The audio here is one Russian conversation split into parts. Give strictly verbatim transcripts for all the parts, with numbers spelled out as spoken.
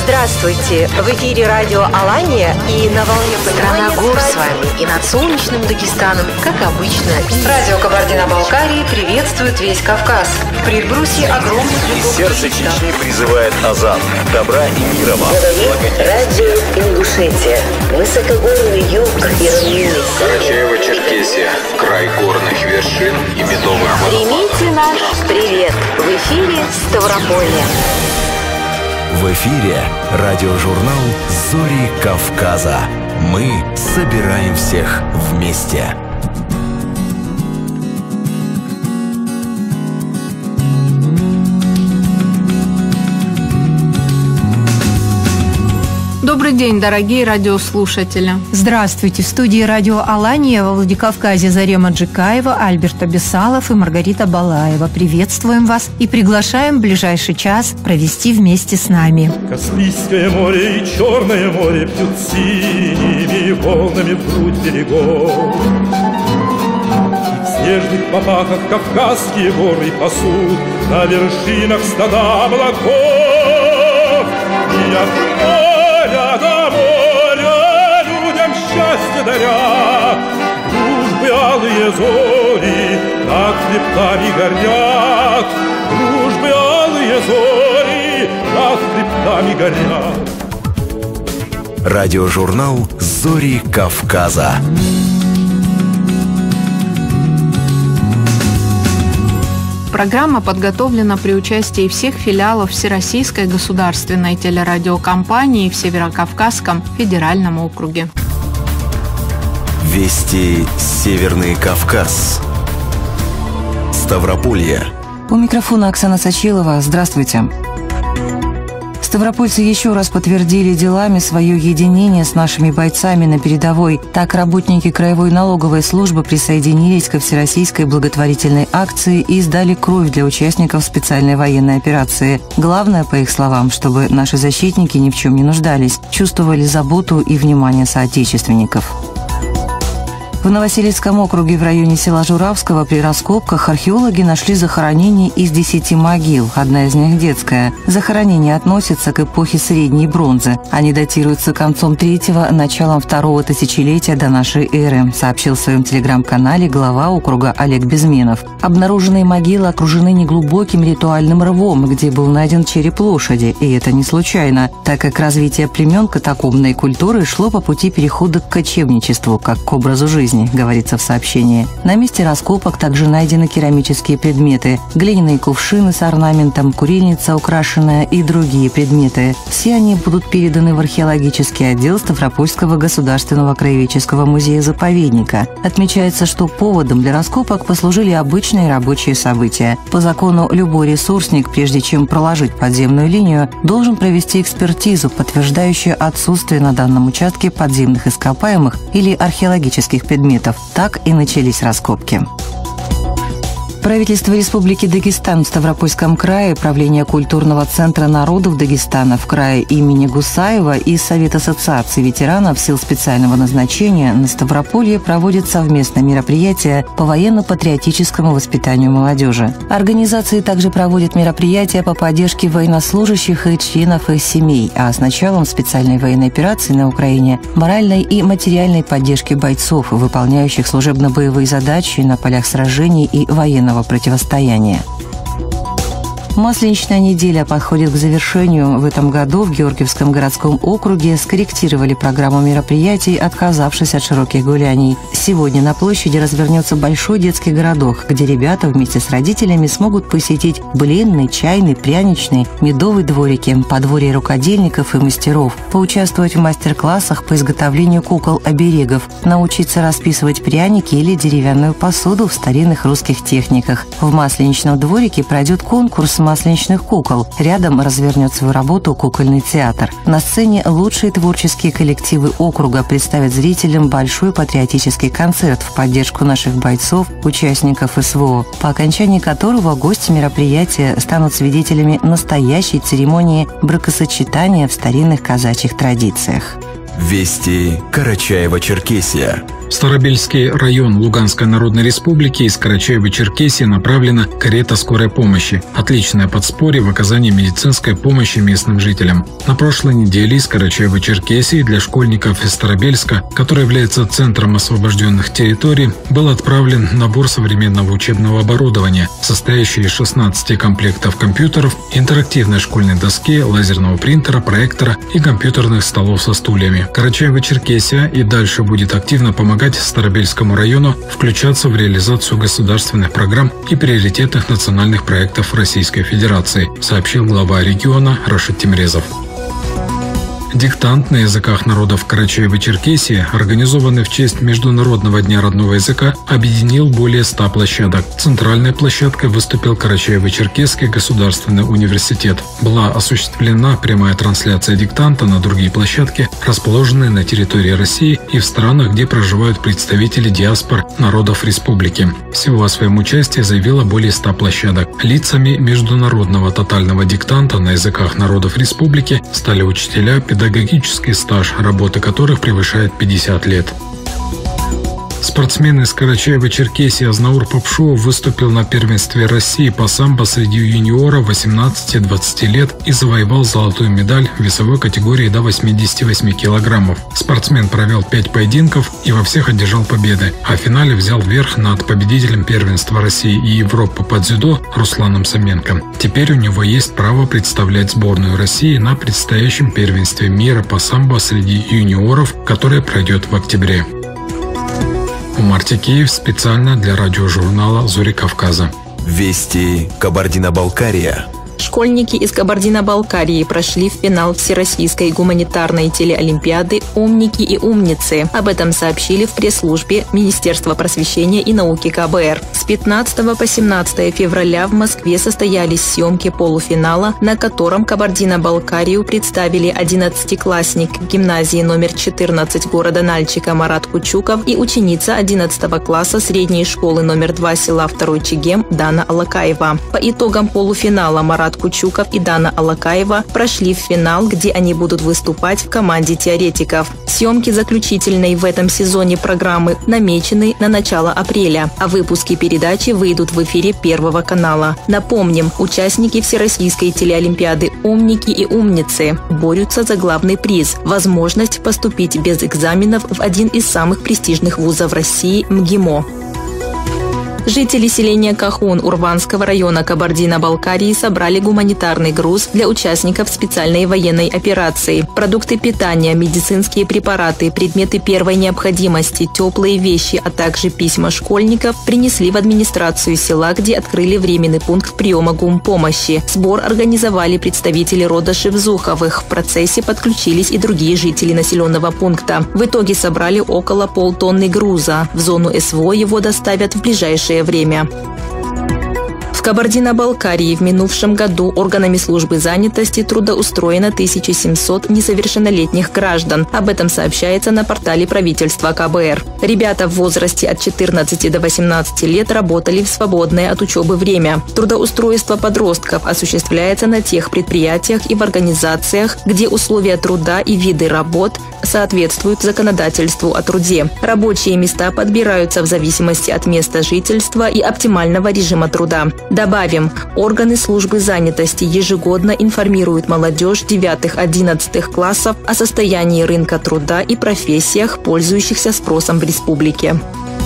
Здравствуйте! В эфире радио Алания и на волне «Страна гор» с вами и над солнечным Дагестаном, как обычно. Радио Кабардино-Балкарии приветствует весь Кавказ. В предбрусье огромных Из сердца Чечни призывает азан. Добра и мира вам. Радио Ингушетия. Высокогорный юг и равнины. Карачаево-Черкесия. Край горных вершин и медовых водопадов. Примите наш привет. В эфире Ставрополье. В эфире радиожурнал «Зори Кавказа». Мы собираем всех вместе. Добрый день, дорогие радиослушатели. Здравствуйте. В студии радио Алания во Владикавказе Зарема Джикаева, Альберт Абисалов и Маргарита Балаева. Приветствуем вас и приглашаем в ближайший час провести вместе с нами. Каспийское море и Черное море пьют синими волнами в грудь берегов. И в снежных попахах кавказские горы пасут на вершинах стада облаков. И от до моря людям счастье даря, дружбы алые зори над хребтами горят, дружбы алые зори над хребтами горят. Радиожурнал «Зори Кавказа». Программа подготовлена при участии всех филиалов Всероссийской государственной телерадиокомпании в Северокавказском федеральном округе. Вести Северный Кавказ. Ставрополье. У микрофона Оксана Сачилова. Здравствуйте. Ставропольцы еще раз подтвердили делами свое единение с нашими бойцами на передовой. Так, работники Краевой налоговой службы присоединились ко всероссийской благотворительной акции и сдали кровь для участников специальной военной операции. Главное, по их словам, чтобы наши защитники ни в чем не нуждались, чувствовали заботу и внимание соотечественников. В Новоселицком округе в районе села Журавского при раскопках археологи нашли захоронения из десяти могил, одна из них детская. Захоронения относятся к эпохе Средней бронзы. Они датируются концом третьего, началом второго тысячелетия до нашей эры, сообщил в своем телеграм-канале глава округа Олег Безменов. Обнаруженные могилы окружены неглубоким ритуальным рвом, где был найден череп лошади, и это не случайно, так как развитие племен катакомбной культуры шло по пути перехода к кочевничеству, как к образу жизни, говорится в сообщении. На месте раскопок также найдены керамические предметы, глиняные кувшины с орнаментом, курильница украшенная и другие предметы. Все они будут переданы в археологический отдел Ставропольского государственного краеведческого музея-заповедника. Отмечается, что поводом для раскопок послужили обычные рабочие события. По закону, любой ресурсник, прежде чем проложить подземную линию, должен провести экспертизу, подтверждающую отсутствие на данном участке подземных ископаемых или археологических предметов. Так и начались раскопки. Правительство Республики Дагестан в Ставропольском крае, Правление культурного центра народов Дагестана в крае имени Гусаева и Совет ассоциации ветеранов сил специального назначения на Ставрополье проводят совместное мероприятие по военно-патриотическому воспитанию молодежи. Организации также проводят мероприятия по поддержке военнослужащих и членов их семей, а с началом специальной военной операции на Украине моральной и материальной поддержки бойцов, выполняющих служебно-боевые задачи на полях сражений и военного противостояния. Масленичная неделя подходит к завершению. В этом году в Георгиевском городском округе скорректировали программу мероприятий, отказавшись от широких гуляний. Сегодня на площади развернется большой детский городок, где ребята вместе с родителями смогут посетить блинный, чайный, пряничный, медовый дворики, подворье рукодельников и мастеров, поучаствовать в мастер-классах по изготовлению кукол-оберегов, научиться расписывать пряники или деревянную посуду в старинных русских техниках. В Масленичном дворике пройдет конкурс масленичных кукол. Рядом развернет свою работу кукольный театр. На сцене лучшие творческие коллективы округа представят зрителям большой патриотический концерт в поддержку наших бойцов, участников СВО, по окончании которого гости мероприятия станут свидетелями настоящей церемонии бракосочетания в старинных казачьих традициях. Вести Карачаево-Черкесия. В Старобельский район Луганской Народной Республики из Карачаево-Черкесии направлена карета скорой помощи. Отличное подспорье в оказании медицинской помощи местным жителям. На прошлой неделе из Карачаево-Черкесии для школьников из Старобельска, который является центром освобожденных территорий, был отправлен набор современного учебного оборудования, состоящий из шестнадцати комплектов компьютеров, интерактивной школьной доски, лазерного принтера, проектора и компьютерных столов со стульями. Карачаево-Черкесия и дальше будет активно помогать Старобельскому району включаться в реализацию государственных программ и приоритетных национальных проектов Российской Федерации, сообщил глава региона Рашид Тимрезов. Диктант на языках народов Карачаево-Черкесии, организованный в честь Международного дня родного языка, объединил более ста площадок. Центральной площадкой выступил Карачаево-Черкесский государственный университет. Была осуществлена прямая трансляция диктанта на другие площадки, расположенные на территории России и в странах, где проживают представители диаспор народов республики. Всего о своем участии заявило более ста площадок. Лицами международного тотального диктанта на языках народов республики стали учителя, педагоги, педагогический стаж работы которых превышает пятьдесят лет. Спортсмен из Карачаево-Черкесии Азнаур Попшуов выступил на первенстве России по самбо среди юниоров восемнадцати-двадцати лет и завоевал золотую медаль в весовой категории до восьмидесяти восьми килограммов. Спортсмен провел пять поединков и во всех одержал победы, а в финале взял верх над победителем первенства России и Европы по дзюдо Русланом Саменко. Теперь у него есть право представлять сборную России на предстоящем первенстве мира по самбо среди юниоров, которое пройдет в октябре. Умар Текеев специально для радиожурнала «Зори Кавказа». Вести Кабардино-Балкария. Школьники из Кабардино-Балкарии прошли в финал Всероссийской гуманитарной телеолимпиады «Умники и умницы». Об этом сообщили в пресс-службе Министерства просвещения и науки ка бэ эр. С пятнадцатого по семнадцатое февраля в Москве состоялись съемки полуфинала, на котором Кабардино-Балкарию представили одиннадцатиклассник гимназии номер четырнадцать города Нальчика Марат Кучуков и ученица одиннадцатого класса средней школы номер два села Второй Чегем Дана Алакаева. По итогам полуфинала Марат Кучуков и Дана Алакаева прошли в финал, где они будут выступать в команде теоретиков. Съемки заключительной в этом сезоне программы намечены на начало апреля, а выпуски передачи выйдут в эфире Первого канала. Напомним, участники Всероссийской телеолимпиады «Умники и умницы» борются за главный приз – возможность поступить без экзаменов в один из самых престижных вузов России – МГИМО. Жители селения Кахун Урванского района Кабардино-Балкарии собрали гуманитарный груз для участников специальной военной операции. Продукты питания, медицинские препараты, предметы первой необходимости, теплые вещи, а также письма школьников принесли в администрацию села, где открыли временный пункт приема гумпомощи. Сбор организовали представители рода Шевзуховых. В процессе подключились и другие жители населенного пункта. В итоге собрали около полтонны груза. В зону эс вэ о его доставят в ближайшее время. В Кабардино-Балкарии в минувшем году органами службы занятости трудоустроено тысяча семьсот несовершеннолетних граждан. Об этом сообщается на портале правительства ка бэ эр. Ребята в возрасте от четырнадцати до восемнадцати лет работали в свободное от учебы время. Трудоустройство подростков осуществляется на тех предприятиях и в организациях, где условия труда и виды работ соответствуют законодательству о труде. Рабочие места подбираются в зависимости от места жительства и оптимального режима труда. Добавим, органы службы занятости ежегодно информируют молодежь девятых-одиннадцатых классов о состоянии рынка труда и профессиях, пользующихся спросом в республике.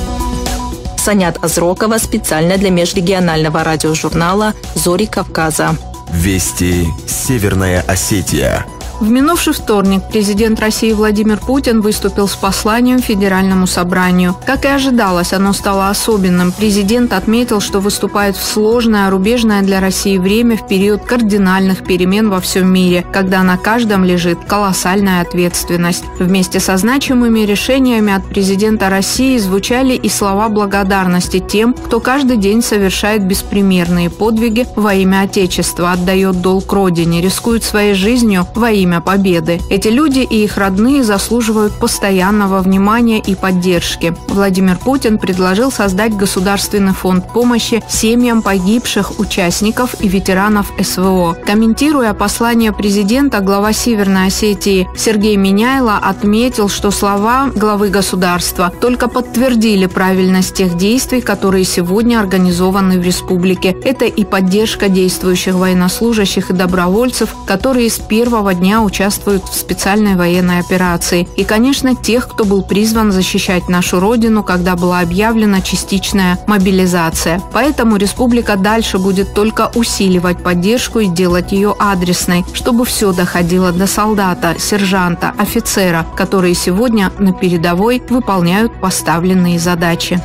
Санят Азрокова специально для межрегионального радиожурнала «Зори Кавказа». Вести Северная Осетия. В минувший вторник президент России Владимир Путин выступил с посланием Федеральному собранию. Как и ожидалось, оно стало особенным. Президент отметил, что выступает в сложное, рубежное для России время в период кардинальных перемен во всем мире, когда на каждом лежит колоссальная ответственность. Вместе со значимыми решениями от президента России звучали и слова благодарности тем, кто каждый день совершает беспримерные подвиги во имя Отечества, отдает долг Родине, рискует своей жизнью во имя время победы. Эти люди и их родные заслуживают постоянного внимания и поддержки. Владимир Путин предложил создать Государственный фонд помощи семьям погибших участников и ветеранов СВО. Комментируя послание президента, глава Северной Осетии Сергей Миняйло отметил, что слова главы государства только подтвердили правильность тех действий, которые сегодня организованы в республике. Это и поддержка действующих военнослужащих и добровольцев, которые с первого дня участвуют в специальной военной операции. И, конечно, тех, кто был призван защищать нашу Родину, когда была объявлена частичная мобилизация. Поэтому республика дальше будет только усиливать поддержку и делать ее адресной, чтобы все доходило до солдата, сержанта, офицера, которые сегодня на передовой выполняют поставленные задачи.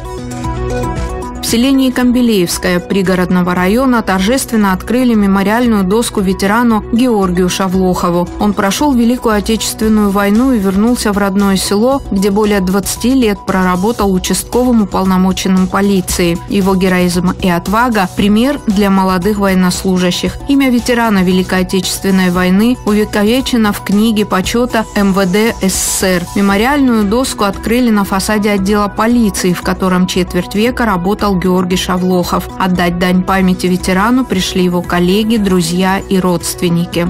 В селении Камбелеевское пригородного района торжественно открыли мемориальную доску ветерану Георгию Шавлохову. Он прошел Великую Отечественную войну и вернулся в родное село, где более двадцати лет проработал участковым уполномоченным полиции. Его героизм и отвага – пример для молодых военнослужащих. Имя ветерана Великой Отечественной войны увековечено в книге почета эм вэ дэ эс эс эс эр. Мемориальную доску открыли на фасаде отдела полиции, в котором четверть века работал Георгий Шавлохов. Отдать дань памяти ветерану пришли его коллеги, друзья и родственники.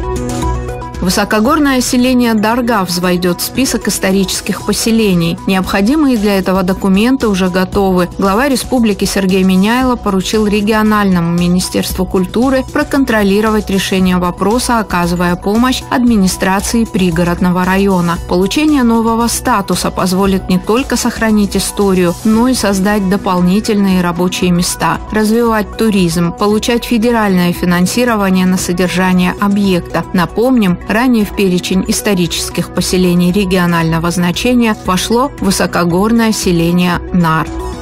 Высокогорное селение Даргавз войдет в список исторических поселений. Необходимые для этого документы уже готовы. Глава республики Сергей Миняйло поручил региональному министерству культуры проконтролировать решение вопроса, оказывая помощь администрации пригородного района. Получение нового статуса позволит не только сохранить историю, но и создать дополнительные рабочие места, развивать туризм, получать федеральное финансирование на содержание объекта. Напомним, ранее в перечень исторических поселений регионального значения вошло высокогорное селение Нар.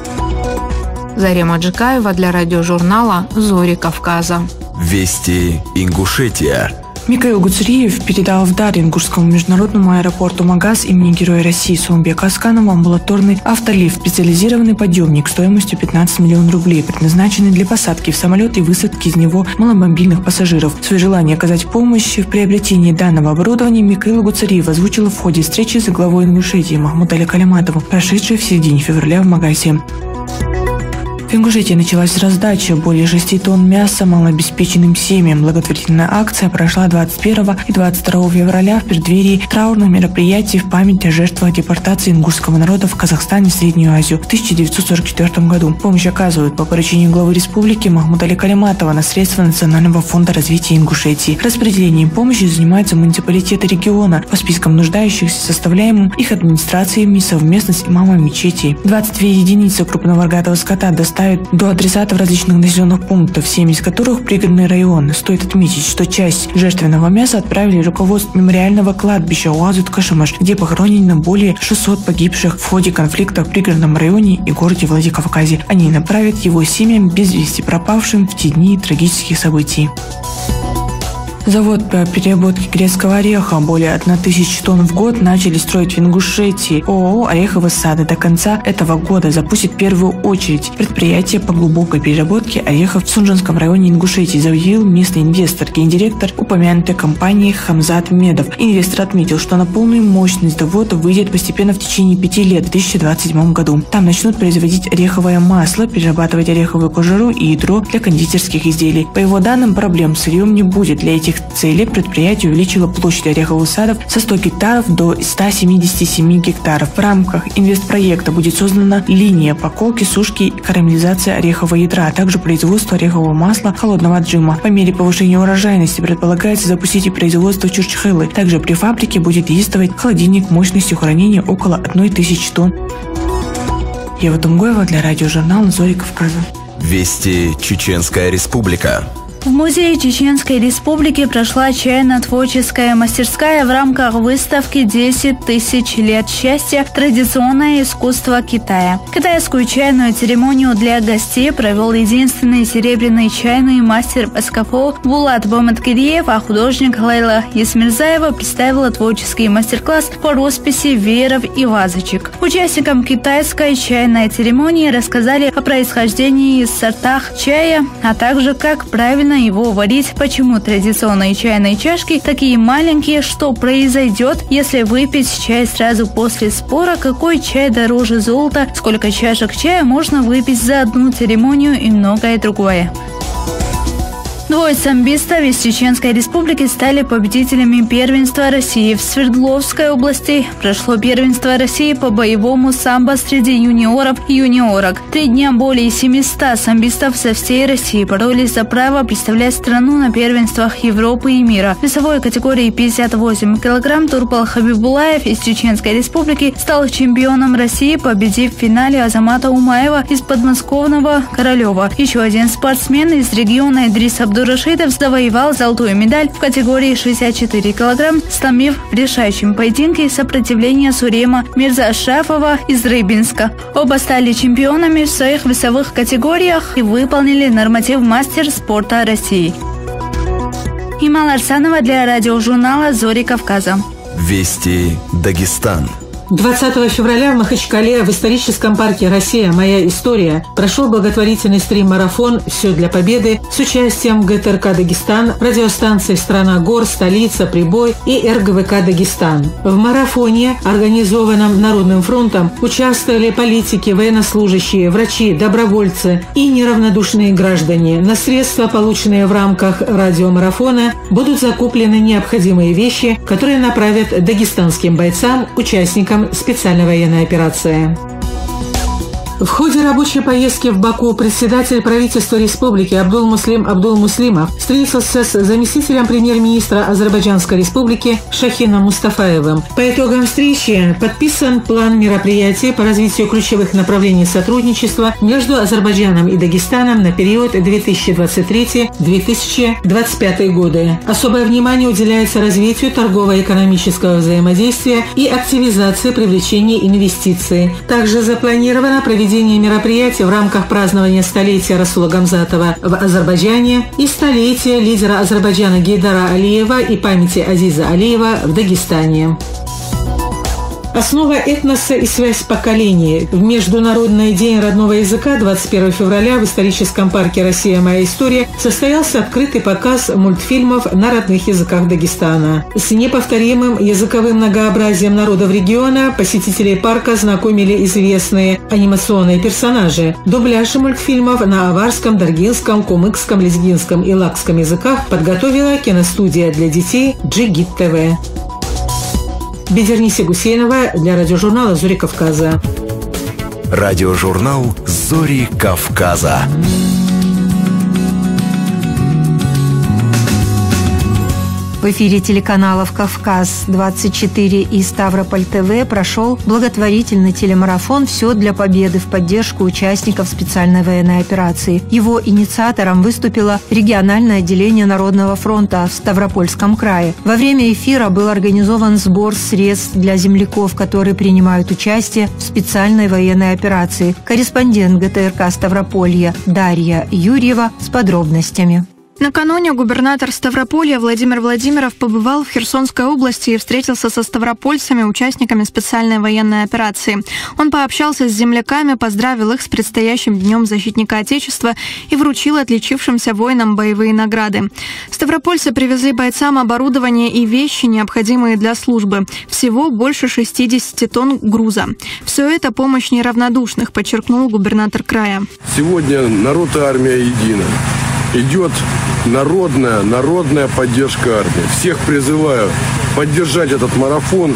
Зарема Джикаева для радиожурнала «Зори Кавказа». Вести Ингушетия. Михаил Гуцериев передал в дар Ингушскому международному аэропорту Магаз имени Героя России Сулумбека Асканова амбулаторный автолифт, специализированный подъемник стоимостью пятнадцать миллионов рублей, предназначенный для посадки в самолет и высадки из него маломобильных пассажиров. Свое желание оказать помощь в приобретении данного оборудования Михаил Гуцериев озвучил в ходе встречи с главой Ингушетии Махмутали Калиматовым, прошедшей в середине февраля в Магазе. В Ингушетии началась раздача более шести тонн мяса малообеспеченным семьям. Благотворительная акция прошла двадцать первого и двадцать второго февраля в преддверии траурных мероприятий в память о жертвах депортации ингушского народа в Казахстан и Среднюю Азию в тысяча девятьсот сорок четвёртом году. Помощь оказывают по поручению главы республики Махмутали Калиматова на средства Национального фонда развития Ингушетии. Распределением помощи занимаются муниципалитеты региона по спискам нуждающихся, составляемым их администрациями совместно с имамами мечетей. двадцать две единицы крупного рогатого скота доставят до адресатов различных населенных пунктов, семь из которых пригородные районы. Стоит отметить, что часть жертвенного мяса отправили руководству мемориального кладбища Уазут-Кашимаш, где похоронено более шестисот погибших в ходе конфликта в пригородном районе и городе Владикавказе. Они направят его семьям без вести пропавшим в те дни трагических событий. Завод по переработке грецкого ореха более тысячи тонн в год начали строить в Ингушетии. ООО «Ореховые сады» до конца этого года запустит в первую очередь предприятие по глубокой переработке орехов в Сунжанском районе Ингушетии, заявил местный инвестор, гендиректор упомянутой компании Хамзат Медов. Инвестор отметил, что на полную мощность завода выйдет постепенно в течение пяти лет в две тысячи двадцать седьмом году. Там начнут производить ореховое масло, перерабатывать ореховую кожуру и ядро для кондитерских изделий. По его данным, проблем с сырьем не будет. Для этих целей предприятие увеличило площадь ореховых садов со ста гектаров до ста семидесяти семи гектаров. В рамках инвестпроекта будет создана линия поколки, сушки и карамелизации орехового ядра, а также производство орехового масла холодного отжима. По мере повышения урожайности предполагается запустить и производство чурчхелы. Также при фабрике будет действовать холодильник мощностью хранения около одной тысячи тонн. Ева Тумгоева для радиожурнала «Зори Кавказа». Вести Чеченская Республика. В Музее Чеченской Республики прошла чайно-творческая мастерская в рамках выставки «десять тысяч лет счастья. Традиционное искусство Китая». Китайскую чайную церемонию для гостей провел единственный серебряный чайный мастер СКФО Булат Баматкириев, а художник Лейла Есмирзаева представила творческий мастер-класс по росписи вееров и вазочек. Участникам китайской чайной церемонии рассказали о происхождении и сортах чая, а также как правильно его варить, почему традиционные чайные чашки такие маленькие, что произойдет, если выпить чай сразу после спора, какой чай дороже золота, сколько чашек чая можно выпить за одну церемонию и многое другое. Двое самбистов из Чеченской Республики стали победителями первенства России в Свердловской области. Прошло первенство России по боевому самбо среди юниоров и юниорок. Три дня более семисот самбистов со всей России боролись за право представлять страну на первенствах Европы и мира. В весовой категории пятьдесят восемь килограмм Турпал Хабибулаев из Чеченской Республики стал чемпионом России, победив в финале Азамата Умаева из подмосковного Королева. Еще один спортсмен из региона Идрис Абдурашидов завоевал золотую медаль в категории шестьдесят четыре килограмм, сломив в решающем поединке сопротивление Сурема Мирзашафова из Рыбинска. Оба стали чемпионами в своих весовых категориях и выполнили норматив мастер спорта России. Имал Арсанова для радиожурнала «Зори Кавказа». Вести Дагестан. двадцатого февраля в Махачкале в историческом парке «Россия. Моя история» прошел благотворительный стрим-марафон «Все для победы» с участием ГТРК «Дагестан», радиостанции «Страна гор», «Столица», «Прибой» и эр гэ вэ ка «Дагестан». В марафоне, организованном Народным фронтом, участвовали политики, военнослужащие, врачи, добровольцы и неравнодушные граждане. На средства, полученные в рамках радиомарафона, будут закуплены необходимые вещи, которые направят дагестанским бойцам, участникам специальной военной операции. В ходе рабочей поездки в Баку председатель правительства республики Абдул-Муслим Абдул-Муслимов встретился с заместителем премьер-министра Азербайджанской республики Шахином Мустафаевым. По итогам встречи подписан план мероприятий по развитию ключевых направлений сотрудничества между Азербайджаном и Дагестаном на период две тысячи двадцать третий — две тысячи двадцать пятый годы. Особое внимание уделяется развитию торгово-экономического взаимодействия и активизации привлечения инвестиций. Также запланировано проведение Проведение мероприятий в рамках празднования столетия Расула Гамзатова в Азербайджане и столетия лидера Азербайджана Гейдара Алиева и памяти Азиза Алиева в Дагестане. Основа этноса и связь поколений. В Международный день родного языка двадцать первого февраля в историческом парке «Россия. Моя история» состоялся открытый показ мультфильмов на родных языках Дагестана. С неповторимым языковым многообразием народов региона посетителей парка знакомили известные анимационные персонажи. Дубляж мультфильмов на аварском, даргинском, кумыкском, лезгинском и лакском языках подготовила киностудия для детей «Джигит ТВ». Бедерниса Гусейнова для радиожурнала «Зори Кавказа». Радиожурнал «Зори Кавказа». В эфире телеканалов «Кавказ-двадцать четыре» и «Ставрополь ТВ» прошел благотворительный телемарафон «Все для победы» в поддержку участников специальной военной операции. Его инициатором выступило региональное отделение Народного фронта в Ставропольском крае. Во время эфира был организован сбор средств для земляков, которые принимают участие в специальной военной операции. Корреспондент ГТРК Ставрополья Дарья Юрьева с подробностями. Накануне губернатор Ставрополья Владимир Владимиров побывал в Херсонской области и встретился со ставропольцами, участниками специальной военной операции. Он пообщался с земляками, поздравил их с предстоящим Днем защитника Отечества и вручил отличившимся воинам боевые награды. Ставропольцы привезли бойцам оборудование и вещи, необходимые для службы. Всего больше шестьдесят тонн груза. Все это помощь неравнодушных, подчеркнул губернатор края. Сегодня народ и армия едины. Идет народная, народная поддержка армии. Всех призываю поддержать этот марафон.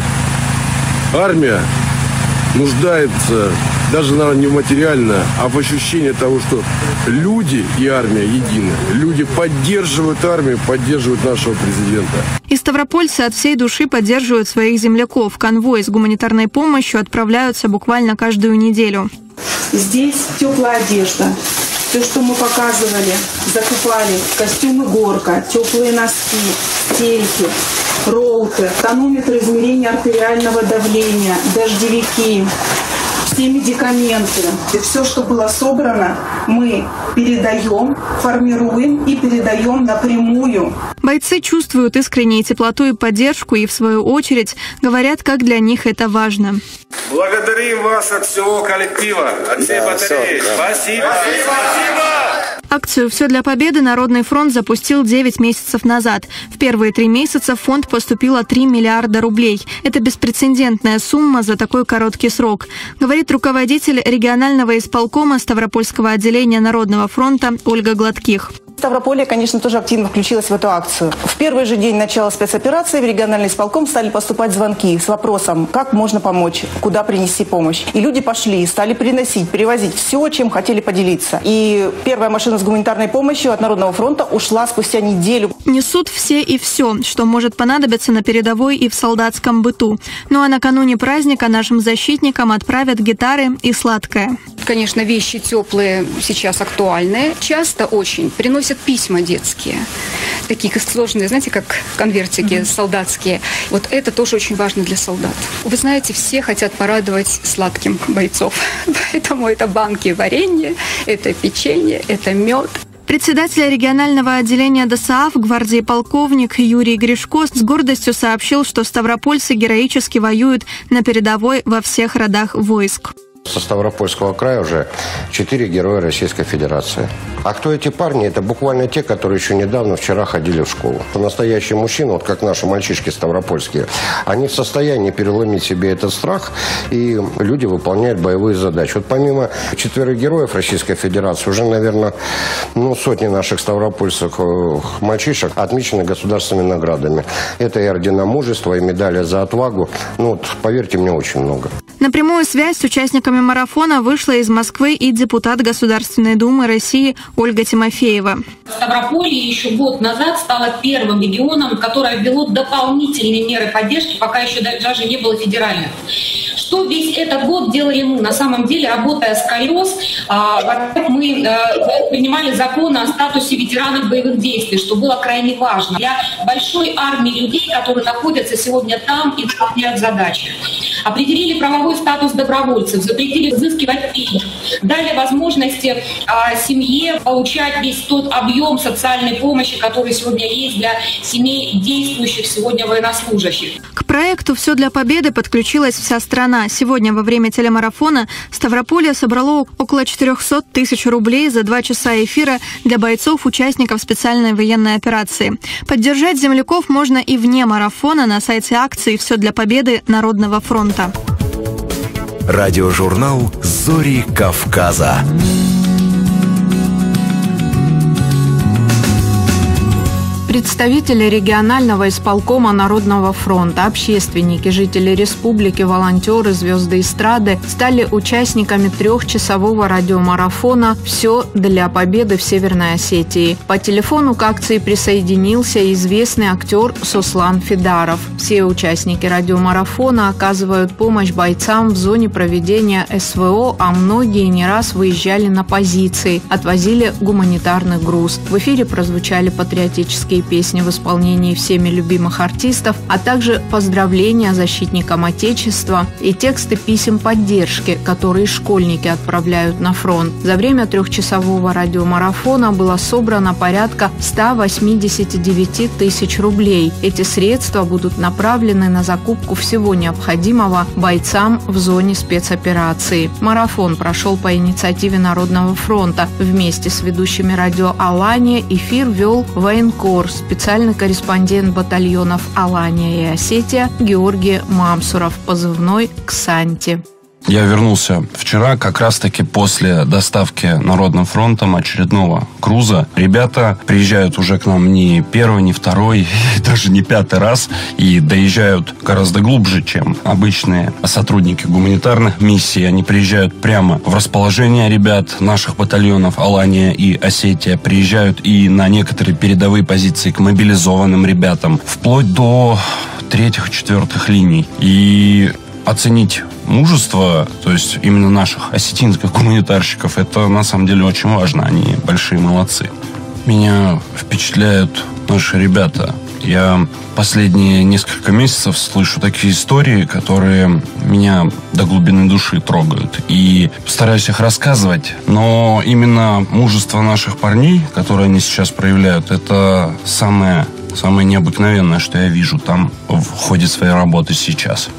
Армия нуждается даже, наверное, не материально, а в ощущении того, что люди и армия едины. Люди поддерживают армию, поддерживают нашего президента. И ставропольцы от всей души поддерживают своих земляков. Конвой с гуманитарной помощью отправляются буквально каждую неделю. Здесь теплая одежда. Все, что мы показывали, закупали, костюмы горка, теплые носки, стельки, роуты, тонометр измерения артериального давления, дождевики, все медикаменты. И все, что было собрано, мы передаем, формируем и передаем напрямую. Бойцы чувствуют искреннюю теплоту и поддержку и, в свою очередь, говорят, как для них это важно. Благодарим вас от всего коллектива, от всей да, батареи. Спасибо. Спасибо. Акцию «Все для победы» Народный фронт запустил девять месяцев назад. В первые три месяца в фонд поступило три миллиарда рублей. Это беспрецедентная сумма за такой короткий срок, говорит руководитель регионального исполкома Ставропольского отделения Народного фронта Ольга Гладких. Ставрополье, конечно, тоже активно включилась в эту акцию. В первый же день начала спецоперации в региональный исполком стали поступать звонки с вопросом, как можно помочь, куда принести помощь. И люди пошли, стали приносить, перевозить все, чем хотели поделиться. И первая машина с гуманитарной помощью от Народного фронта ушла спустя неделю. Несут все и все, что может понадобиться на передовой и в солдатском быту. Ну а накануне праздника нашим защитникам отправят гитары и сладкое. Конечно, вещи теплые сейчас актуальные. Часто очень приносят письма детские. Такие сложные, знаете, как конвертики mm-hmm. солдатские. Вот это тоже очень важно для солдат. Вы знаете, все хотят порадовать сладким бойцов. Поэтому это банки варенья, это печенье, это мед. Председатель регионального отделения ДОСААФ гвардии полковник Юрий Гришко с гордостью сообщил, что ставропольцы героически воюют на передовой во всех родах войск. Со Ставропольского края уже четыре героя Российской Федерации. А кто эти парни? Это буквально те, которые еще недавно, вчера ходили в школу. Настоящие мужчины, вот как наши мальчишки ставропольские, они в состоянии переломить себе этот страх, и люди выполняют боевые задачи. Вот помимо четверых героев Российской Федерации, уже, наверное, ну, сотни наших ставропольских мальчишек отмечены государственными наградами. Это и ордена мужества, и медали за отвагу. Ну, вот, поверьте мне, очень много. На прямую связь с участниками марафона вышла из Москвы и депутат Государственной Думы России Ольга Тимофеева. Ставрополье еще год назад стало первым регионом, которое ввело дополнительные меры поддержки, пока еще даже не было федеральных. Что весь этот год делали мы? На самом деле, работая с колес, во-первых, мы принимали закон о статусе ветеранов боевых действий, что было крайне важно для большой армии людей, которые находятся сегодня там и выполняют задачи. Определили правовой статус добровольцев, запретили взыскивать пени, дали возможности а, семье получать весь тот объем социальной помощи, который сегодня есть для семей действующих сегодня военнослужащих. К проекту «Все для победы» подключилась вся страна. Сегодня во время телемарафона Ставрополье собрало около четыреста тысяч рублей за два часа эфира для бойцов, участников специальной военной операции. Поддержать земляков можно и вне марафона на сайте акции «Все для победы» Народного фронта. Радиожурнал «Зори Кавказа». Представители регионального исполкома Народного фронта, общественники, жители республики, волонтеры, звезды эстрады стали участниками трехчасового радиомарафона «Все для победы» в Северной Осетии. По телефону к акции присоединился известный актер Сослан Федаров. Все участники радиомарафона оказывают помощь бойцам в зоне проведения СВО, а многие не раз выезжали на позиции, отвозили гуманитарный груз. В эфире прозвучали патриотические песни в исполнении всеми любимых артистов, а также поздравления защитникам Отечества и тексты писем поддержки, которые школьники отправляют на фронт. За время трехчасового радиомарафона было собрано порядка ста восьмидесяти девяти тысяч рублей. Эти средства будут направлены на закупку всего необходимого бойцам в зоне спецоперации. Марафон прошел по инициативе Народного фронта. Вместе с ведущими радио «Алания» эфир вел военкор, специальный корреспондент батальонов «Алания» и «Осетия» Георгий Мамсуров, позывной «Ксанти». Я вернулся вчера как раз-таки после доставки Народным фронтом очередного груза. Ребята приезжают уже к нам не первый, не второй, даже не пятый раз и доезжают гораздо глубже, чем обычные сотрудники гуманитарных миссий. Они приезжают прямо в расположение ребят наших батальонов «Алания» и «Осетия». Приезжают и на некоторые передовые позиции к мобилизованным ребятам, вплоть до третьих-четвертых линий. И оценить мужество, то есть именно наших осетинских гуманитарщиков, это на самом деле очень важно. Они большие молодцы. Меня впечатляют наши ребята. Я последние несколько месяцев слышу такие истории, которые меня до глубины души трогают. И стараюсь их рассказывать. Но именно мужество наших парней, которое они сейчас проявляют, это самое, самое необыкновенное, что я вижу там в ходе своей работы сейчас.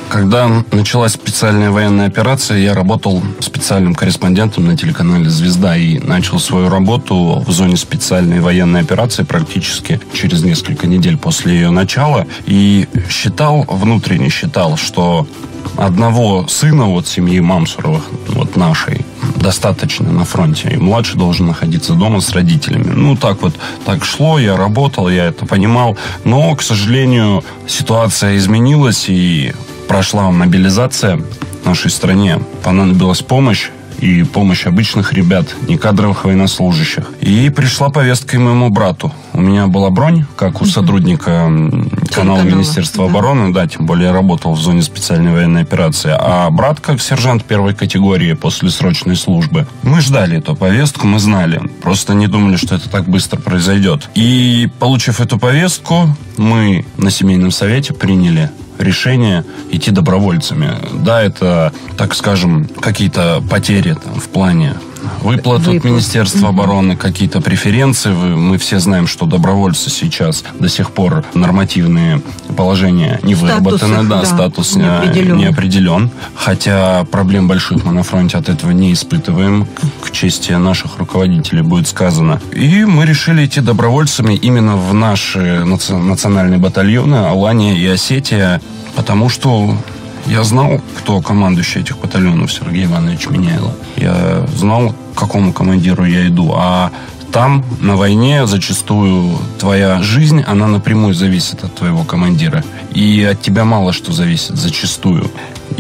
Когда началась специальная военная операция, я работал специальным корреспондентом на телеканале «Звезда» и начал свою работу в зоне специальной военной операции практически через несколько недель после ее начала. И считал, внутренне считал, что одного сына вот семьи Мамсуровых, вот нашей, достаточно на фронте. И младший должен находиться дома с родителями. Ну, так вот, так шло, я работал, я это понимал. Но, к сожалению, ситуация изменилась, и прошла мобилизация в нашей стране. Понадобилась помощь. И помощь обычных ребят, не кадровых военнослужащих. И пришла повестка и моему брату. У меня была бронь, как у сотрудника канала Министерства да. обороны, да, тем более я работал в зоне специальной военной операции. А брат, как сержант первой категории после срочной службы. Мы ждали эту повестку, мы знали. Просто не думали, что это так быстро произойдет. И, получив эту повестку, мы на семейном совете приняли решение идти добровольцами. Да, это, так скажем, какие-то потери там, в плане выплат от Министерства обороны, какие-то преференции. Мы все знаем, что добровольцы сейчас до сих пор нормативные положения не выработаны, их, да, да, статус не определен. не определен. Хотя проблем больших мы на фронте от этого не испытываем. К чести наших руководителей будет сказано. И мы решили идти добровольцами именно в наши национальные батальоны Алания и Осетия, потому что я знал, кто командующий этих батальонов, Сергей Иванович Меняйло. Я знал, к какому командиру я иду. А там, на войне, зачастую твоя жизнь, она напрямую зависит от твоего командира. И от тебя мало что зависит, зачастую.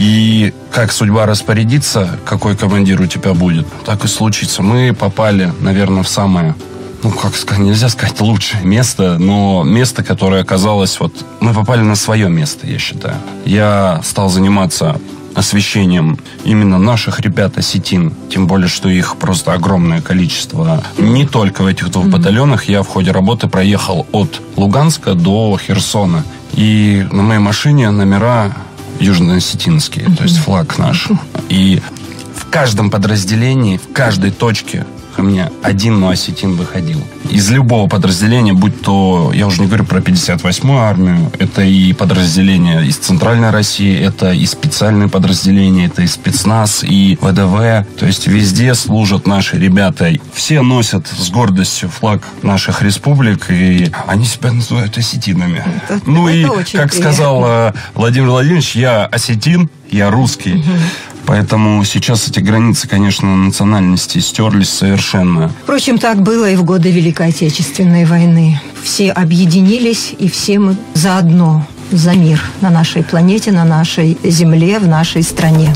И как судьба распорядится, какой командир у тебя будет, так и случится. Мы попали, наверное, в самое... Ну, как сказать, нельзя сказать лучшее место, но место, которое оказалось, вот, мы попали на свое место, я считаю. Я стал заниматься освещением именно наших ребят осетин, тем более, что их просто огромное количество. Не только в этих двух батальонах, я в ходе работы проехал от Луганска до Херсона. И на моей машине номера южно-осетинские, то есть флаг наш. И в каждом подразделении, в каждой точке ко мне один, но осетин выходил. Из любого подразделения, будь то, я уже не говорю про пятьдесят восьмую армию, это и подразделения из Центральной России, это и специальные подразделения, это и спецназ, и ВДВ. То есть везде служат наши ребята. Все носят с гордостью флаг наших республик, и они себя называют осетинами. Это, ну это и, как приятно. Сказал Владимир Владимирович, я осетин, я русский. Угу. Поэтому сейчас эти границы, конечно, национальности стерлись совершенно. Впрочем, так было и в годы Великой Отечественной войны. Все объединились, и все мы заодно за мир на нашей планете, на нашей земле, в нашей стране.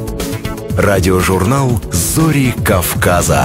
Радиожурнал «Зори Кавказа».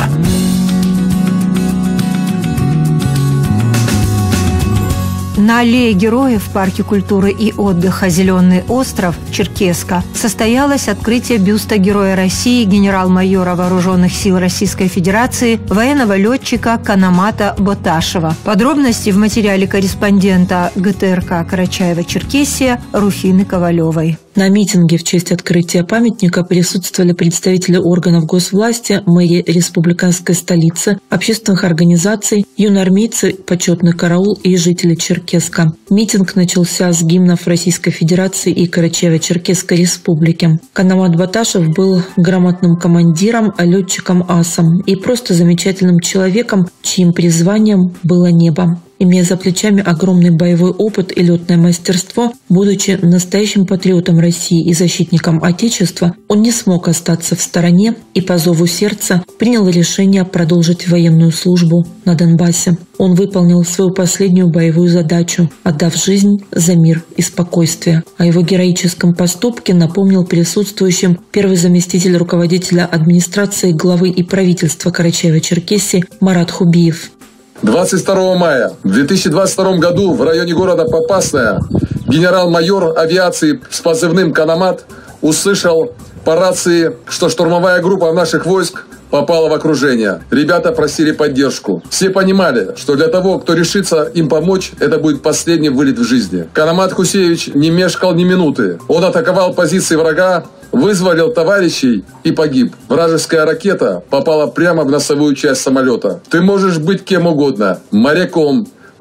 На аллее Героев в Парке культуры и отдыха «Зеленый остров» Черкесска состоялось открытие бюста Героя России генерал-майора Вооруженных сил Российской Федерации военного летчика Канамата Боташева. Подробности в материале корреспондента ГТРК Карачаево-Черкесия Руфины Ковалевой. На митинге в честь открытия памятника присутствовали представители органов госвласти, мэрии республиканской столицы, общественных организаций, юноармейцы, почетный караул и жители Черкесска. Митинг начался с гимнов Российской Федерации и Карачаево-Черкесской республики. Канамат Боташев был грамотным командиром, летчиком-асом и просто замечательным человеком, чьим призванием было небо. Имея за плечами огромный боевой опыт и летное мастерство, будучи настоящим патриотом России и защитником Отечества, он не смог остаться в стороне и по зову сердца принял решение продолжить военную службу на Донбассе. Он выполнил свою последнюю боевую задачу, отдав жизнь за мир и спокойствие. О его героическом поступке напомнил присутствующим первый заместитель руководителя администрации главы и правительства Карачаево-Черкесии Марат Хубиев. двадцать второго мая две тысячи двадцать втором году в районе города Попасная генерал-майор авиации с позывным «Канамат» услышал по рации, что штурмовая группа наших войск попала в окружение. Ребята просили поддержку. Все понимали, что для того, кто решится им помочь, это будет последний вылет в жизни. Канамат Хусеевич не мешкал ни минуты. Он атаковал позиции врага, вызволил товарищей и погиб. Вражеская ракета попала прямо в носовую часть самолета. Ты можешь быть кем угодно. Моряком,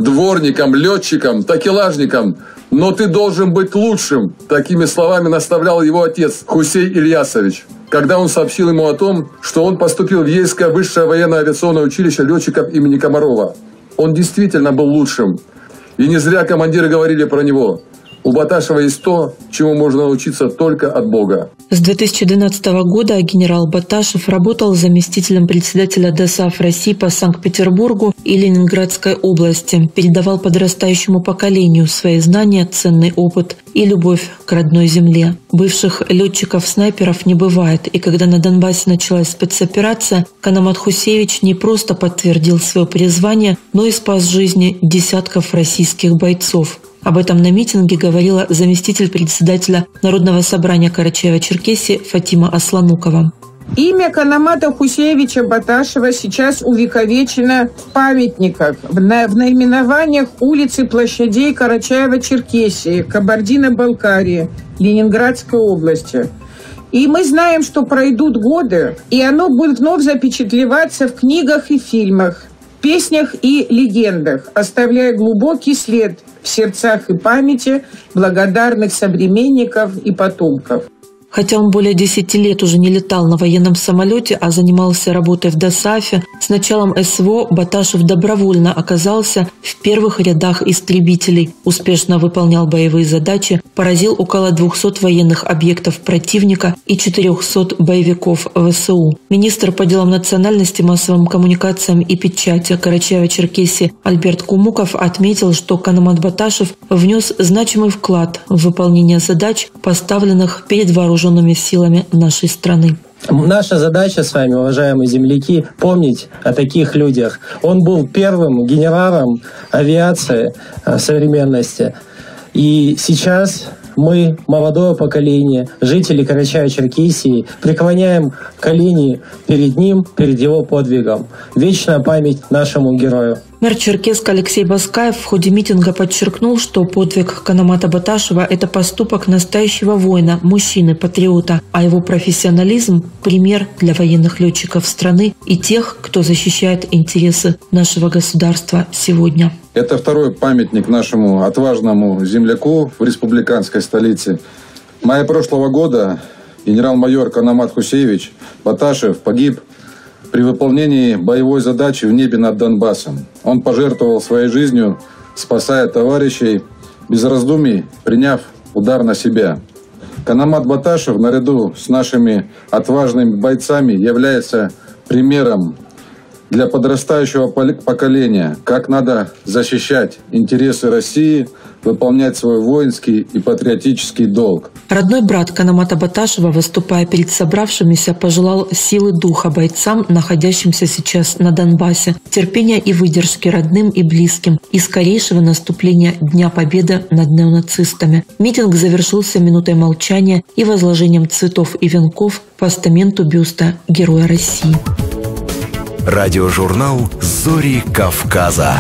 дворником, летчиком, такелажником, но ты должен быть лучшим. Такими словами наставлял его отец Хусей Ильясович, когда он сообщил ему о том, что он поступил в Ейское высшее военно-авиационное училище летчиков имени Комарова. Он действительно был лучшим. И не зря командиры говорили про него. У Баташева есть то, чему можно научиться только от Бога. С две тысячи двенадцатого года генерал Баташев работал заместителем председателя ДОСААФ России по Санкт-Петербургу и Ленинградской области, передавал подрастающему поколению свои знания, ценный опыт и любовь к родной земле. Бывших летчиков-снайперов не бывает, и когда на Донбассе началась спецоперация, Канамат Хусевич не просто подтвердил свое призвание, но и спас жизни десятков российских бойцов. Об этом на митинге говорила заместитель председателя Народного собрания Карачаева-Черкесии Фатима Асланукова. Имя Канамата Хусевича Баташева сейчас увековечено в памятниках, в наименованиях улиц и площадей Карачаева-Черкесии, Кабардино-Балкарии, Ленинградской области. И мы знаем, что пройдут годы, и оно будет вновь запечатлеваться в книгах и фильмах, песнях и легендах, оставляя глубокий след в сердцах и памяти благодарных современников и потомков. Хотя он более десяти лет уже не летал на военном самолете, а занимался работой в ДОСААФе, с началом СВО Баташев добровольно оказался в первых рядах истребителей, успешно выполнял боевые задачи, поразил около двухсот военных объектов противника и четырехсот боевиков ВСУ. Министр по делам национальности, массовым коммуникациям и печати Карачаева-Черкесии Альберт Кумуков отметил, что Канамат Баташев внес значимый вклад в выполнение задач, поставленных перед вооруженными силами нашей страны. Наша задача с вами, уважаемые земляки, помнить о таких людях. Он был первым генералом авиации современности. И сейчас мы, молодое поколение, жители Карачаева-Черкесии, преклоняем колени перед ним, перед его подвигом. Вечная память нашему герою. Мэр Черкесска Алексей Баскаев в ходе митинга подчеркнул, что подвиг Канамата Баташева – это поступок настоящего воина, мужчины, патриота, а его профессионализм – пример для военных летчиков страны и тех, кто защищает интересы нашего государства сегодня. Это второй памятник нашему отважному земляку в республиканской столице. В мае прошлого года генерал-майор Канамат Хусевич Баташев погиб при выполнении боевой задачи в небе над Донбассом. Он пожертвовал своей жизнью, спасая товарищей, без раздумий приняв удар на себя. Канамат Баташев наряду с нашими отважными бойцами является примером для подрастающего поколения, как надо защищать интересы России, выполнять свой воинский и патриотический долг. Родной брат Канамата Баташева, выступая перед собравшимися, пожелал силы духа бойцам, находящимся сейчас на Донбассе, терпения и выдержки родным и близким и скорейшего наступления Дня Победы над неонацистами. Митинг завершился минутой молчания и возложением цветов и венков к постаменту бюста Героя России. Радиожурнал «Зори Кавказа».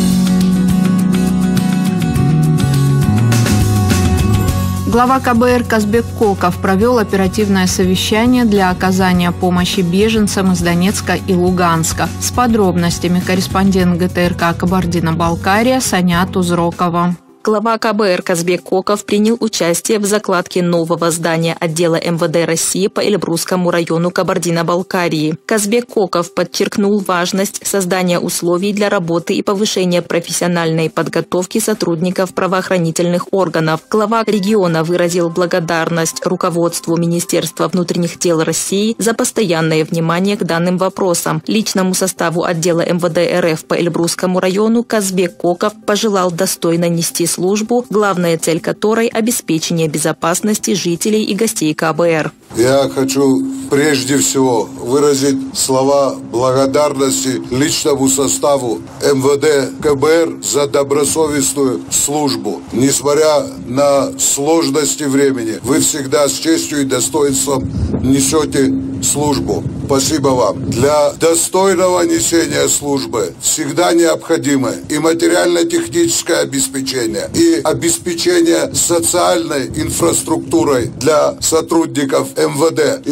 Глава ка бэ эр Казбек Коков провел оперативное совещание для оказания помощи беженцам из Донецка и Луганска. С подробностями корреспондент гэ тэ эр ка Кабардино-Балкария Санят Узрокова. Глава ка бэ эр Казбек Коков принял участие в закладке нового здания отдела эм вэ дэ России по Эльбрусскому району Кабардино-Балкарии. Казбек Коков подчеркнул важность создания условий для работы и повышения профессиональной подготовки сотрудников правоохранительных органов. Глава региона выразил благодарность руководству Министерства внутренних дел России за постоянное внимание к данным вопросам. Личному составу отдела эм вэ дэ эр эф по Эльбрусскому району Казбек Коков пожелал достойно нести службу, главная цель которой – обеспечение безопасности жителей и гостей ка бэ эр. Я хочу прежде всего выразить слова благодарности личному составу эм вэ дэ ка бэ эр за добросовестную службу. Несмотря на сложности времени, вы всегда с честью и достоинством несете службу. Спасибо вам. Для достойного несения службы всегда необходимо и материально-техническое обеспечение, и обеспечение социальной инфраструктурой для сотрудников эм вэ дэ. И здесь я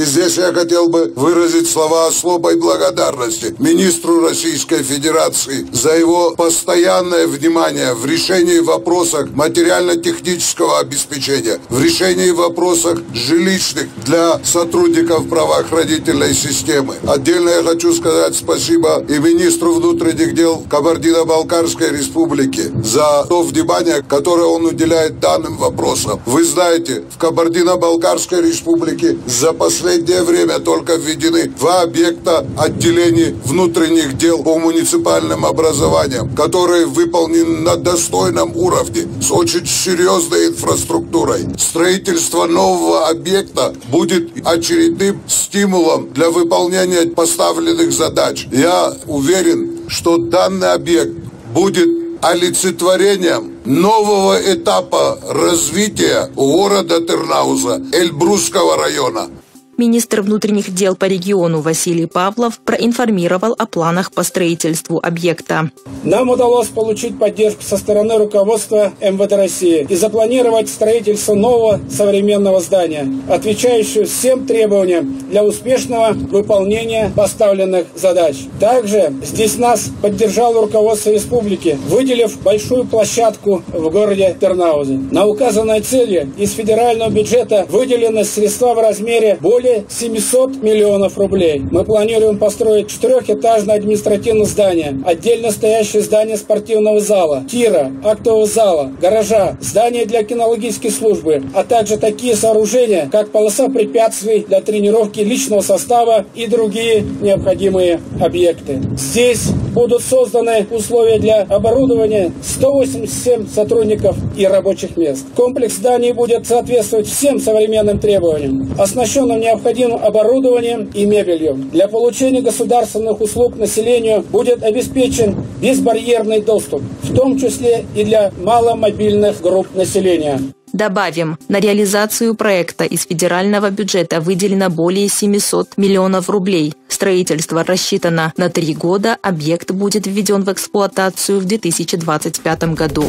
я хотел бы выразить слова особой благодарности министру Российской Федерации за его постоянное внимание в решении вопросов материально-технического обеспечения, в решении вопросов жилищных для сотрудников правоохранительной системы. Отдельно я хочу сказать спасибо и министру внутренних дел Кабардино-Балкарской Республики за то внимание, которое он уделяет данным вопросам. Вы знаете, в Кабардино-Балкарской Республике за последнее время только введены два объекта отделений внутренних дел по муниципальным образованиям, которые выполнены на достойном уровне, с очень серьезной инфраструктурой. Строительство нового объекта будет очередным стимулом для выполнения поставленных задач. Я уверен, что данный объект будет олицетворением нового этапа развития города Тырнауза, Эльбрусского района. Министр внутренних дел по региону Василий Павлов проинформировал о планах по строительству объекта. Нам удалось получить поддержку со стороны руководства эм вэ дэ России и запланировать строительство нового современного здания, отвечающего всем требованиям для успешного выполнения поставленных задач. Также здесь нас поддержало руководство республики, выделив большую площадку в городе Тырнаузе. На указанной цели из федерального бюджета выделены средства в размере более семьсот миллионов рублей. Мы планируем построить четырехэтажное административное здание, отдельно стоящее здание спортивного зала, тира, актового зала, гаража, здание для кинологической службы, а также такие сооружения, как полоса препятствий для тренировки личного состава и другие необходимые объекты. Здесь будут созданы условия для оборудования сто восемьдесят семь сотрудников и рабочих мест. Комплекс зданий будет соответствовать всем современным требованиям, оснащенным необходимым оборудованием и мебелью. Для получения государственных услуг населению будет обеспечен безбарьерный доступ, в том числе и для маломобильных групп населения. Добавим, на реализацию проекта из федерального бюджета выделено более семьсот миллионов рублей. Строительство рассчитано на три года, объект будет введен в эксплуатацию в две тысячи двадцать пятом году.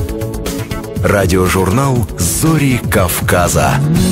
Радиожурнал «Зори Кавказа».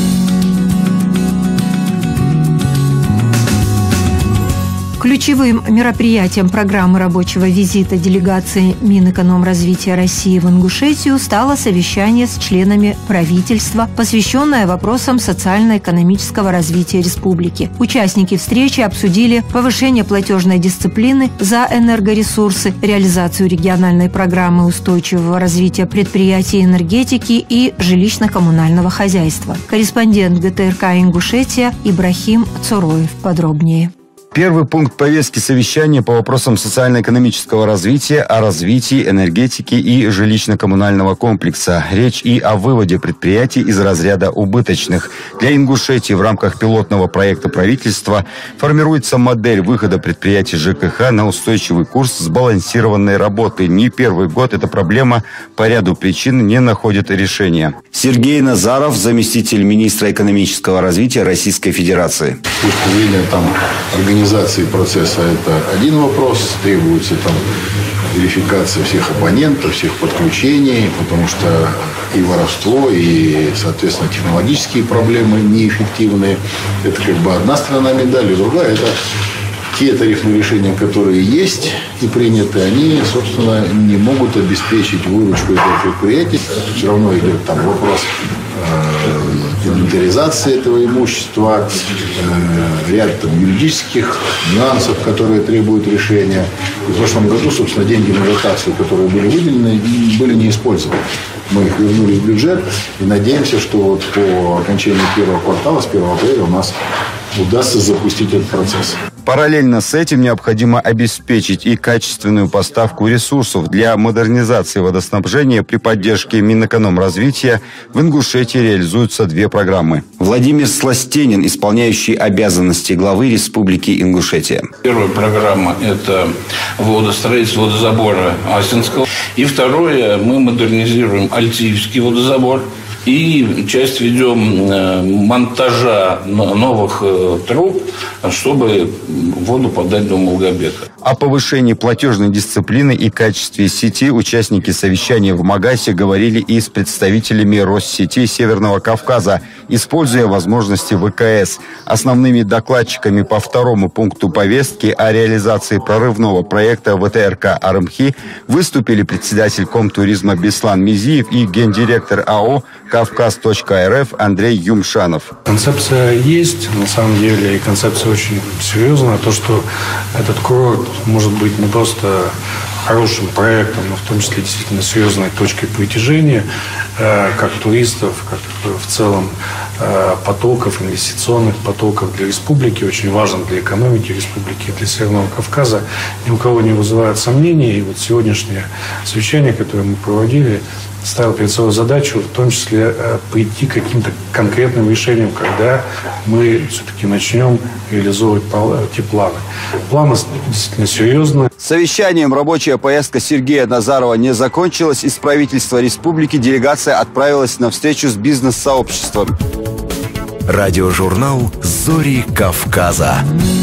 Ключевым мероприятием программы рабочего визита делегации Минэкономразвития России в Ингушетию стало совещание с членами правительства, посвященное вопросам социально-экономического развития республики. Участники встречи обсудили повышение платежной дисциплины за энергоресурсы, реализацию региональной программы устойчивого развития предприятий энергетики и жилищно-коммунального хозяйства. Корреспондент гэ тэ эр ка Ингушетия Ибрахим Цороев. Подробнее. Первый пункт повестки совещания по вопросам социально-экономического развития о развитии энергетики и жилищно-коммунального комплекса. Речь и о выводе предприятий из разряда убыточных. Для Ингушетии в рамках пилотного проекта правительства формируется модель выхода предприятий жэ ка ха на устойчивый курс сбалансированной работы. Не первый год эта проблема по ряду причин не находит решения. Сергей Назаров, заместитель министра экономического развития Российской Федерации. С точки зрения там, организации процесса это один вопрос, требуется там верификация всех абонентов, всех подключений, потому что и воровство, и, соответственно, технологические проблемы неэффективные. Это как бы одна сторона медали, другая – это те тарифные решения, которые есть и приняты, они, собственно, не могут обеспечить выручку этого предприятия. Все равно идет там вопрос э, инвентаризации этого имущества, э, ряд там, юридических нюансов, которые требуют решения. В прошлом году, собственно, деньги на дотацию, которые были выделены, были не использованы. Мы их вернули в бюджет и надеемся, что вот по окончании первого квартала, с первого апреля, у нас удастся запустить этот процесс. Параллельно с этим необходимо обеспечить и качественную поставку ресурсов для модернизации водоснабжения. При поддержке Минэкономразвития в Ингушетии реализуются две программы. Владимир Сластенин, исполняющий обязанности главы Республики Ингушетия. Первая программа – это водостроительство водозабора Асинского. И второе – мы модернизируем Альтиевский водозабор. И часть ведем монтажа новых труб, чтобы воду подать до Малгобека. О повышении платежной дисциплины и качестве сети участники совещания в Магасе говорили и с представителями Россети Северного Кавказа, используя возможности вэ ка эс. Основными докладчиками по второму пункту повестки о реализации прорывного проекта вэ тэ эр ка «Арымхи» выступили председатель Комтуризма Беслан Мизиев и гендиректор а о «Кавказ точка эр эф» Андрей Юмшанов. Концепция есть, на самом деле, и концепция очень серьезная. То, что этот курорт может быть не просто хорошим проектом, но в том числе действительно серьезной точкой притяжения э, как туристов, как в целом э, потоков, инвестиционных потоков для республики, очень важен для экономики республики, для Северного Кавказа, ни у кого не вызывает сомнений. И вот сегодняшнее совещание, которое мы проводили, ставил перед собой задачу, в том числе э, прийти к каким-то конкретным решениям, когда мы все-таки начнем реализовывать эти планы. Планы действительно серьезные. Совещанием рабочая поездка Сергея Назарова не закончилась. Из правительства республики делегация отправилась на встречу с бизнес-сообществом. Радиожурнал «Зори Кавказа».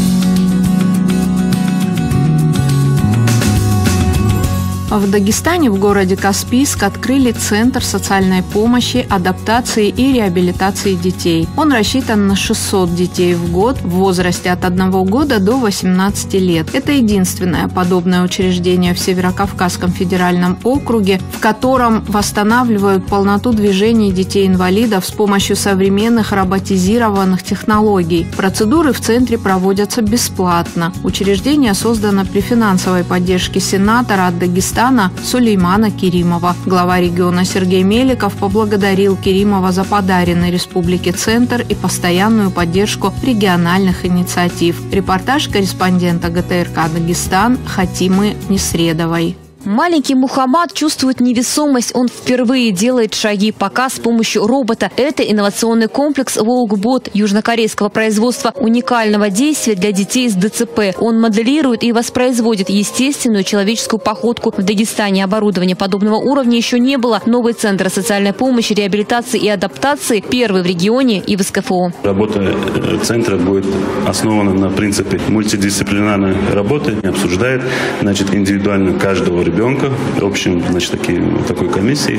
В Дагестане в городе Каспийск открыли Центр социальной помощи, адаптации и реабилитации детей. Он рассчитан на шестьсот детей в год в возрасте от одного года до восемнадцати лет. Это единственное подобное учреждение в Северокавказском федеральном округе, в котором восстанавливают полноту движений детей-инвалидов с помощью современных роботизированных технологий. Процедуры в центре проводятся бесплатно. Учреждение создано при финансовой поддержке сенатора от Дагестана Сулеймана Керимова. Глава региона Сергей Меликов поблагодарил Керимова за подаренный республике центр и постоянную поддержку региональных инициатив. Репортаж корреспондента гэ тэ эр ка «Дагестан» Хатимы Несредовой. Маленький Мухаммад чувствует невесомость. Он впервые делает шаги пока с помощью робота. Это инновационный комплекс «Волкбот» южнокорейского производства уникального действия для детей с дэ цэ пэ. Он моделирует и воспроизводит естественную человеческую походку. В Дагестане оборудования подобного уровня еще не было. Новый центр социальной помощи, реабилитации и адаптации первый в регионе и в эс ка эф о. Работа центра будет основана на принципе мультидисциплинарной работы. Обсуждает, значит, индивидуально каждого ребенка. ребенка общим, значит, такие, такой комиссией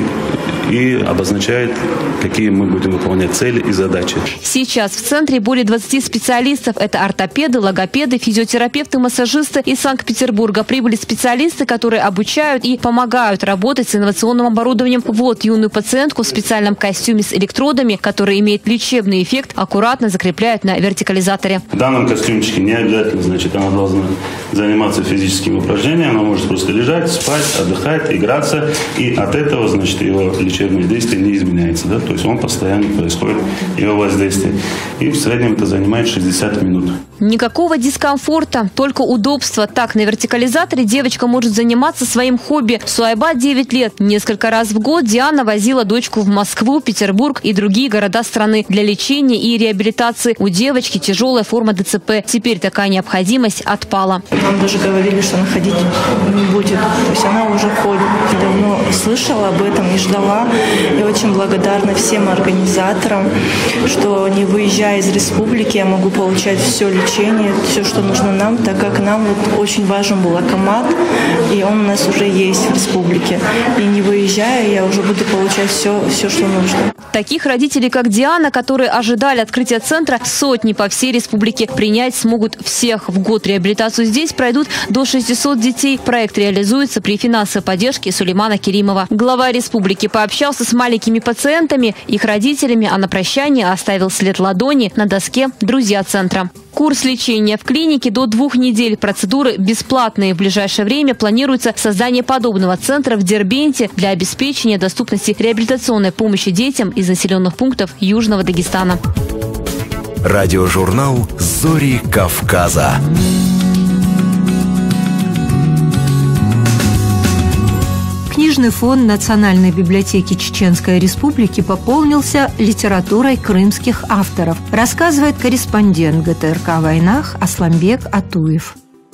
и обозначает, какие мы будем выполнять цели и задачи. Сейчас в центре более двадцати специалистов. Это ортопеды, логопеды, физиотерапевты, массажисты. Из Санкт-Петербурга прибыли специалисты, которые обучают и помогают работать с инновационным оборудованием. Вот юную пациентку в специальном костюме с электродами, который имеет лечебный эффект, аккуратно закрепляют на вертикализаторе. В данном костюмчике не обязательно, значит, она должна заниматься физическими упражнениями, она может просто лежать, спать, отдыхать, играться, и от этого, значит, его лечебное действие не изменяется, да, то есть он постоянно происходит, его воздействие. И в среднем это занимает шестьдесят минут. Никакого дискомфорта, только удобство. Так, на вертикализаторе девочка может заниматься своим хобби. Суайба девять лет. Несколько раз в год Диана возила дочку в Москву, Петербург и другие города страны для лечения и реабилитации. У девочки тяжелая форма дэ цэ пэ. Теперь такая необходимость отпала. Нам даже говорили, что она ходить не будет. То есть она уже ходит. Давно слышала об этом и ждала. Я очень благодарна всем организаторам, что не выезжая из республики, я могу получать все лечение, все, что нужно нам, так как нам вот очень важен был аккомат, и он у нас уже есть в республике. И не выезжая, я уже буду получать все, все, что нужно. Таких родителей, как Диана, которые ожидали открытия центра, сотни по всей республике. Принять смогут всех. В год реабилитацию здесь пройдут до шестисот детей. Проект реализуется при финансовой поддержке Сулеймана Керимова. Глава республики пообщался с маленькими пациентами, их родителями, а на прощание оставил след ладони на доске «Друзья центра». Курс лечения в клинике до двух недель. Процедуры бесплатные. В ближайшее время планируется создание подобного центра в Дербенте для обеспечения доступности реабилитационной помощи детям из населенных пунктов Южного Дагестана. Радиожурнал «Зори Кавказа». Книжный фонд Национальной библиотеки Чеченской Республики пополнился литературой крымских авторов, рассказывает корреспондент гэ тэ эр ка «Войнах» Асламбек Атуев.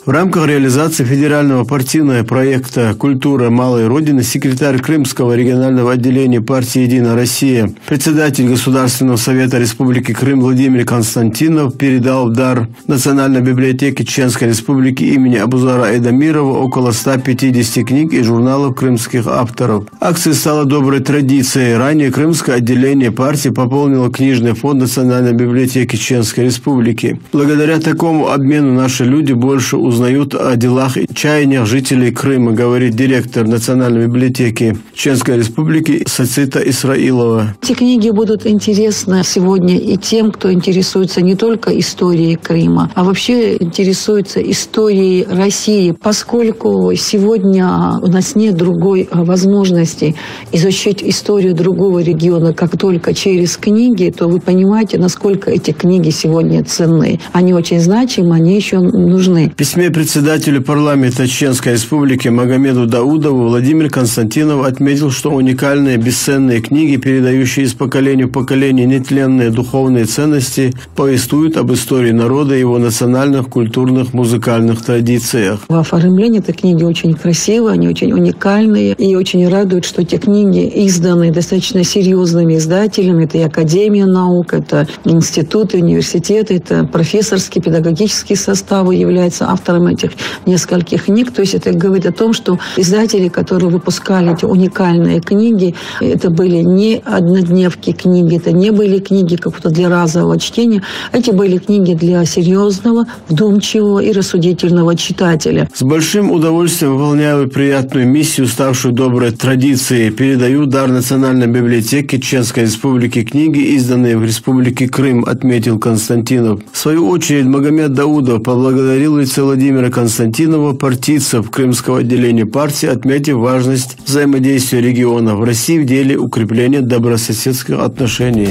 В рамках реализации федерального партийного проекта «Культура малой Родины» секретарь Крымского регионального отделения партии «Единая Россия», председатель Государственного совета Республики Крым Владимир Константинов передал в дар Национальной библиотеке Чеченской Республики имени Абузара Айдамирова около ста пятидесяти книг и журналов крымских авторов. Акция стала доброй традицией. Ранее Крымское отделение партии пополнило книжный фонд Национальной библиотеки Чеченской Республики. Благодаря такому обмену наши люди больше узнают о делах и чаяниях жителей Крыма, говорит директор Национальной библиотеки Чеченской Республики Сацита Исраилова. Эти книги будут интересны сегодня и тем, кто интересуется не только историей Крыма, а вообще интересуется историей России, поскольку сегодня у нас нет другой возможности изучить историю другого региона, как только через книги, то вы понимаете, насколько эти книги сегодня ценны. Они очень значимы, они еще нужны. В письме председателю парламента Чеченской Республики Магомеду Даудову Владимир Константинов отметил, что уникальные бесценные книги, передающие из поколения в поколение нетленные духовные ценности, повествуют об истории народа и его национальных, культурных, музыкальных традициях. В оформлении этой книги очень красивые, они очень уникальные и очень радуют, что эти книги изданы достаточно серьезными издателями. Это и Академия наук, это институты, университеты, это профессорские, педагогические составы являются авторами этих нескольких книг. То есть это говорит о том, что издатели, которые выпускали эти уникальные книги, это были не однодневки книги, это не были книги как-то для разового чтения, эти были книги для серьезного, вдумчивого и рассудительного читателя. С большим удовольствием выполняю приятную миссию, ставшую доброй традицией. Передаю дар Национальной библиотеке Чеченской Республики книги, изданные в Республике Крым, отметил Константинов. В свою очередь Магомед Даудов поблагодарил в лице Владимира Константинова партийцев Крымского отделения партии, отметив важность взаимодействия регионов в России в деле укрепления добрососедских отношений.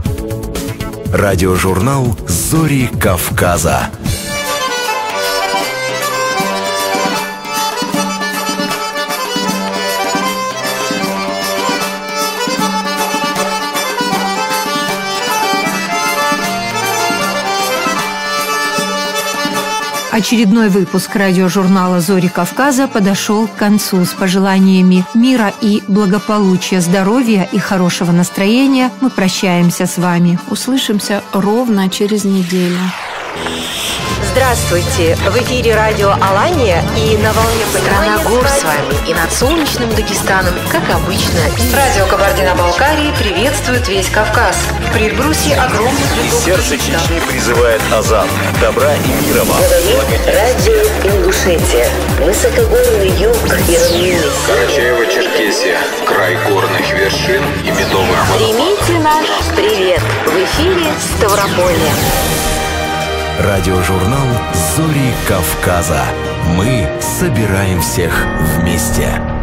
Радиожурнал «Зори Кавказа». Очередной выпуск радиожурнала «Зори Кавказа» подошел к концу. С пожеланиями мира и благополучия, здоровья и хорошего настроения мы прощаемся с вами. Услышимся ровно через неделю. Здравствуйте! В эфире радио «Алания» и на волне «Страна гор» с вами и над солнечным Дагестаном, как обычно. Радио Кабардино-Балкарии приветствует весь Кавказ. В предбрусье огромных лесов. Сердце Чечни призывает азан. Добра и мира вам. Говорит радио Ингушетия. Высокогорный юг и равнины. Карачаево-Черкесия. Край горных вершин и медовых водопадов. Примите наш привет. В эфире Ставрополье. Радиожурнал «Зори Кавказа». Мы собираем всех вместе.